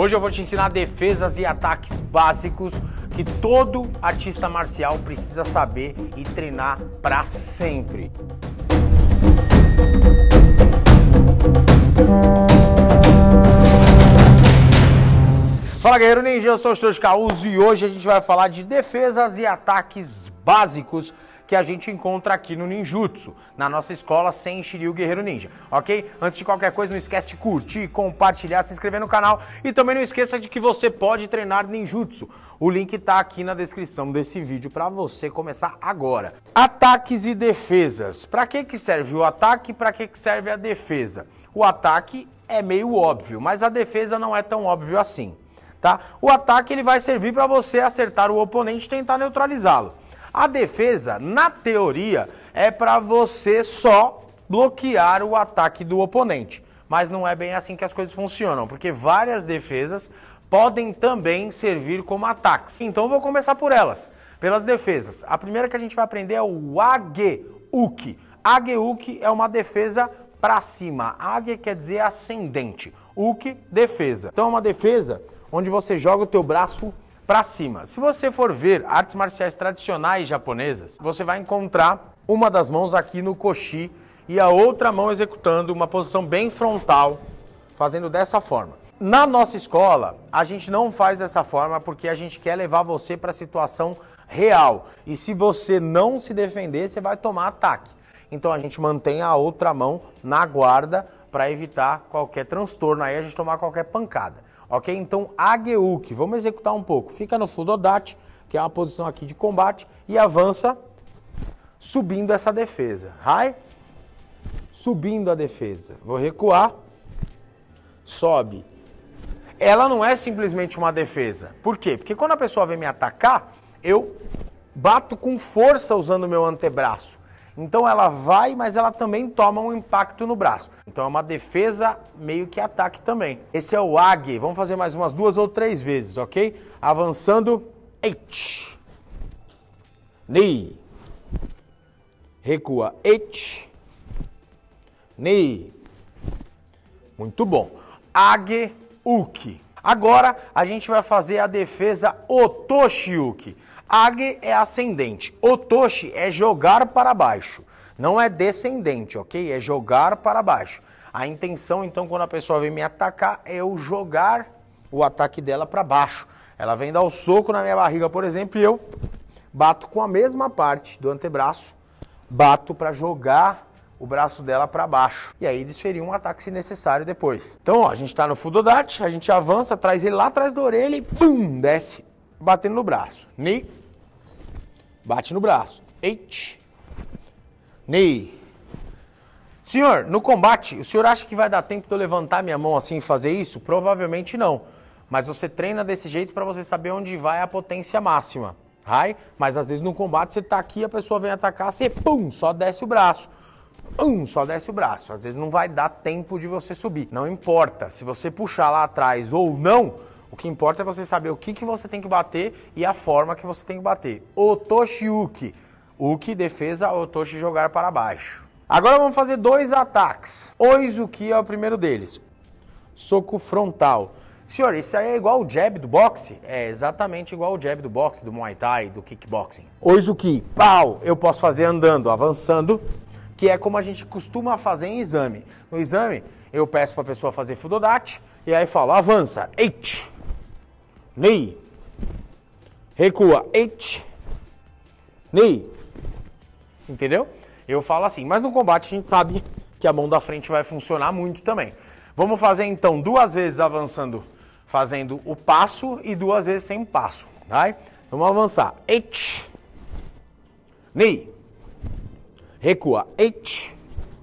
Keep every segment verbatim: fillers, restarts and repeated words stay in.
Hoje eu vou te ensinar defesas e ataques básicos que todo artista marcial precisa saber e treinar para sempre. Fala, Guerreiro Ninja, eu sou o Stojo Causo e hoje a gente vai falar de defesas e ataques básicos que a gente encontra aqui no Ninjutsu, na nossa escola Senshiryu Guerreiro Ninja, ok? Antes de qualquer coisa, não esquece de curtir, compartilhar, se inscrever no canal e também não esqueça de que você pode treinar Ninjutsu. O link tá aqui na descrição desse vídeo para você começar agora. Ataques e defesas. Para que que serve o ataque e para que que serve a defesa? O ataque é meio óbvio, mas a defesa não é tão óbvio assim, tá? O ataque ele vai servir para você acertar o oponente e tentar neutralizá-lo. A defesa, na teoria, é para você só bloquear o ataque do oponente. Mas não é bem assim que as coisas funcionam, porque várias defesas podem também servir como ataques. Então eu vou começar por elas, pelas defesas. A primeira que a gente vai aprender é o Age-Uki. Age-Uki é uma defesa para cima. Age quer dizer ascendente. Uki, defesa. Então é uma defesa onde você joga o teu braço para cima. Se você for ver artes marciais tradicionais japonesas, você vai encontrar uma das mãos aqui no koshi e a outra mão executando uma posição bem frontal, fazendo dessa forma. Na nossa escola, a gente não faz dessa forma porque a gente quer levar você para a situação real. E se você não se defender, você vai tomar ataque. Então a gente mantém a outra mão na guarda para evitar qualquer transtorno, aí a gente tomar qualquer pancada. Ok? Então, Age-Uki, vamos executar um pouco. Fica no Fudodachi, que é uma posição aqui de combate, e avança subindo essa defesa. Hai, subindo a defesa. Vou recuar, sobe. Ela não é simplesmente uma defesa. Por quê? Porque quando a pessoa vem me atacar, eu bato com força usando o meu antebraço. Então ela vai, mas ela também toma um impacto no braço. Então é uma defesa meio que ataque também. Esse é o Age. Vamos fazer mais umas duas ou três vezes, ok? Avançando. Eight. Ni. Recua. Eight. Ni. Muito bom. Age-Uki. Agora a gente vai fazer a defesa Otoshi-Uki. Age é ascendente, Otoshi é jogar para baixo, não é descendente, ok? É jogar para baixo. A intenção, então, quando a pessoa vem me atacar, é eu jogar o ataque dela para baixo. Ela vem dar o soco na minha barriga, por exemplo, e eu bato com a mesma parte do antebraço, bato para jogar o braço dela para baixo. E aí desferir um ataque se necessário depois. Então, ó, a gente está no Fudodachi, a gente avança, traz ele lá atrás da orelha e pum, desce, batendo no braço. Ni. Bate no braço. Eight. Ni. Senhor, no combate, o senhor acha que vai dar tempo de eu levantar minha mão assim e fazer isso? Provavelmente não. Mas você treina desse jeito para você saber onde vai a potência máxima. Right? Mas às vezes no combate você tá aqui, a pessoa vem atacar, você pum, só desce o braço. Pum, só desce o braço. Às vezes não vai dar tempo de você subir. Não importa se você puxar lá atrás ou não. O que importa é você saber o que, que você tem que bater e a forma que você tem que bater. Otoshi-Uki. Uki, defesa, Otoshi, jogar para baixo. Agora vamos fazer dois ataques. Oizuki é o primeiro deles. Soco frontal. Senhor, isso aí é igual o jab do boxe? É exatamente igual o jab do boxe, do Muay Thai, do kickboxing. Oizuki, pau, eu posso fazer andando, avançando, que é como a gente costuma fazer em exame. No exame, eu peço para a pessoa fazer Fudodachi e aí falo, avança, eight. Ni. Recua. Eight. Ni. Entendeu? Eu falo assim, mas no combate a gente sabe que a mão da frente vai funcionar muito também. Vamos fazer então duas vezes avançando, fazendo o passo e duas vezes sem passo. Tá? Vamos avançar. Eight. Ni. Recua. Eight.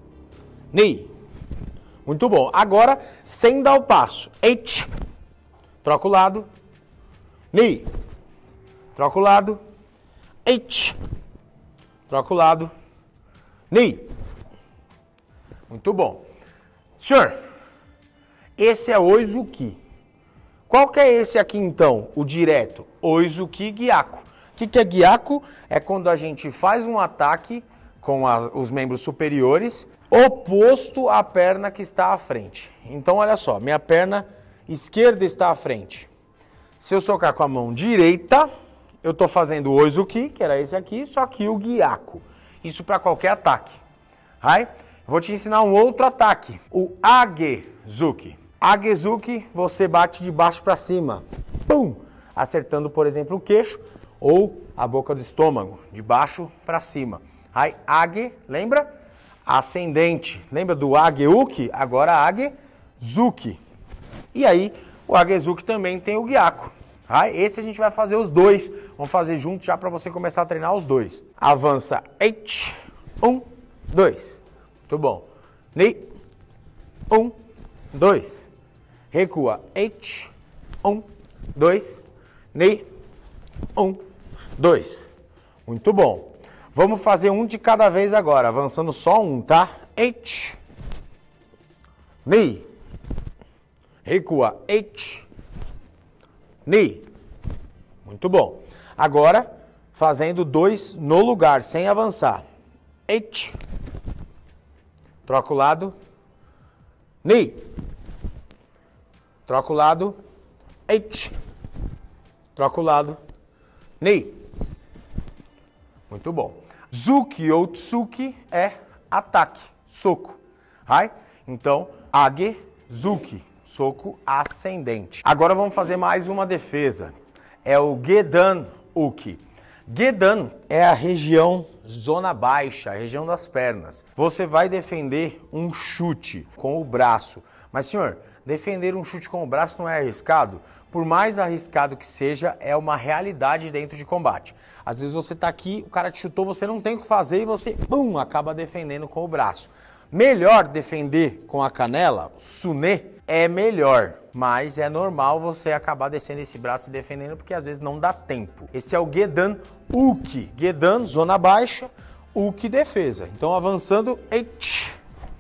Ni. Muito bom. Agora, sem dar o passo. Eight. Troca o lado. Ni. Troca o lado. Eight. Troca o lado. Ni. Muito bom. Senhor, esse é Oizuki. Qual que é esse aqui então? O direto. Oizuki Gyaku. O que, que é Gyaku? É quando a gente faz um ataque com a, os membros superiores oposto à perna que está à frente. Então, olha só, minha perna esquerda está à frente. Se eu socar com a mão direita, eu estou fazendo o oizuki, que era esse aqui, só que o gyaku. Isso para qualquer ataque. Hai? Vou te ensinar um outro ataque, o agezuki. Agezuki, você bate de baixo para cima, pum, acertando, por exemplo, o queixo ou a boca do estômago, de baixo para cima. Hai, age, lembra? Ascendente. Lembra do ageuki? Agora agezuki. E aí, o agezuki também tem o gyaku. Hai, esse a gente vai fazer os dois. Vamos fazer juntos já para você começar a treinar os dois. Avança, eight, um, dois. Muito bom. Ni, um, dois. Recua, eight, um, dois. Ni, um, dois. Muito bom. Vamos fazer um de cada vez agora, avançando só um, tá? Eight. Ni. Recua, eight. Ni. Muito bom. Agora, fazendo dois no lugar, sem avançar. Eight. Troca o lado. Ni. Troca o lado. Eight. Troca o lado. Ni. Muito bom. Zuki ou tsuki é ataque, soco. Hai? Então, age, zuki, soco ascendente. Agora vamos fazer mais uma defesa. É o gedan uki. Gedan é a região zona baixa, a região das pernas. Você vai defender um chute com o braço. Mas, senhor, defender um chute com o braço não é arriscado? Por mais arriscado que seja, é uma realidade dentro de combate. Às vezes você tá aqui, o cara te chutou, você não tem o que fazer e você, pum, acaba defendendo com o braço. Melhor defender com a canela, sune, é melhor. Mas é normal você acabar descendo esse braço e defendendo, porque às vezes não dá tempo. Esse é o gedan uki. Gedan, zona baixa, uki, defesa. Então avançando, eight.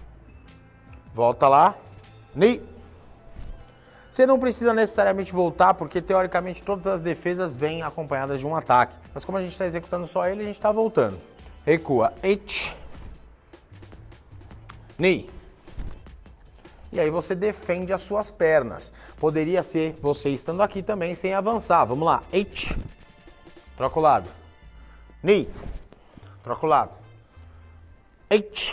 Volta lá, ni. Você não precisa necessariamente voltar, porque teoricamente todas as defesas vêm acompanhadas de um ataque. Mas como a gente está executando só ele, a gente está voltando. Recua, eight. Ni. E aí você defende as suas pernas. Poderia ser você estando aqui também sem avançar. Vamos lá, eight. Troca o lado. Ni. Troca o lado. Eight.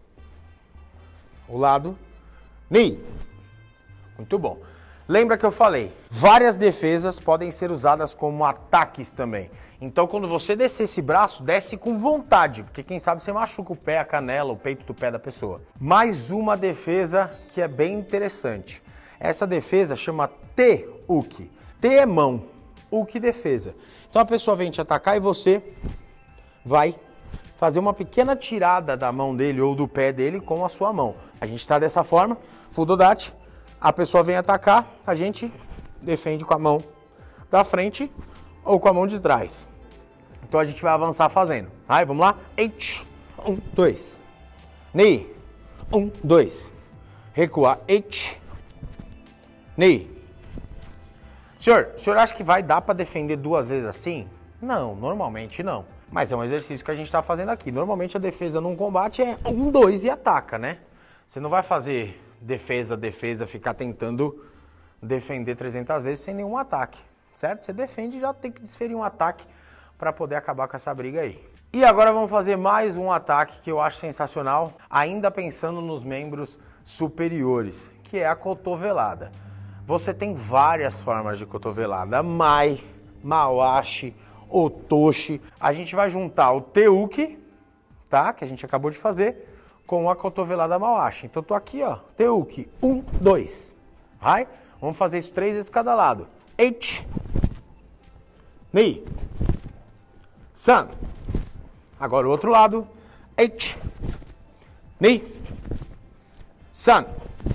O lado. Ni. Muito bom. Lembra que eu falei, várias defesas podem ser usadas como ataques também. Então quando você descer esse braço, desce com vontade, porque quem sabe você machuca o pé, a canela, o peito do pé da pessoa. Mais uma defesa que é bem interessante. Essa defesa chama te-uki. Te é mão, uki defesa. Então a pessoa vem te atacar e você vai fazer uma pequena tirada da mão dele ou do pé dele com a sua mão. A gente está dessa forma, fudodachi. A pessoa vem atacar, a gente defende com a mão da frente ou com a mão de trás. Então a gente vai avançar fazendo. Aí, vamos lá? Eight. Um, dois. Ni. Um, dois. Recuar. Eight. Ni. Senhor, o senhor acha que vai dar para defender duas vezes assim? Não, normalmente não. Mas é um exercício que a gente está fazendo aqui. Normalmente a defesa num combate é um, dois e ataca, né? Você não vai fazer defesa, defesa, ficar tentando defender trezentas vezes sem nenhum ataque, certo? Você defende e já tem que desferir um ataque para poder acabar com essa briga aí. E agora vamos fazer mais um ataque que eu acho sensacional, ainda pensando nos membros superiores, que é a cotovelada. Você tem várias formas de cotovelada, mai, mawashi, otoshi. A gente vai juntar o te-uki, tá? Que a gente acabou de fazer, com a cotovelada mawashi. Então, tô aqui, ó, te-uki, um, dois. Vai? Vamos fazer isso três vezes cada lado. Eight. Ni. San. Agora o outro lado. Eight. Ni. San.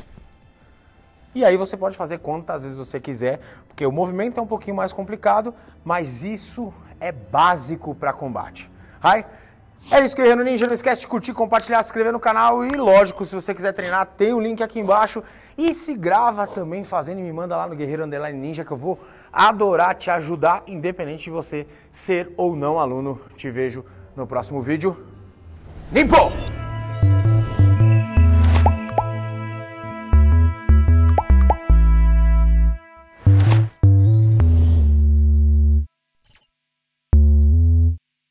E aí você pode fazer quantas vezes você quiser, porque o movimento é um pouquinho mais complicado, mas isso é básico para combate. Vai? É isso, Guerreiro Ninja. Não esquece de curtir, compartilhar, se inscrever no canal e, lógico, se você quiser treinar, tem o link aqui embaixo. E se grava também fazendo e me manda lá no Guerreiro Underline Ninja, que eu vou adorar te ajudar, independente de você ser ou não aluno. Te vejo no próximo vídeo. Limpo!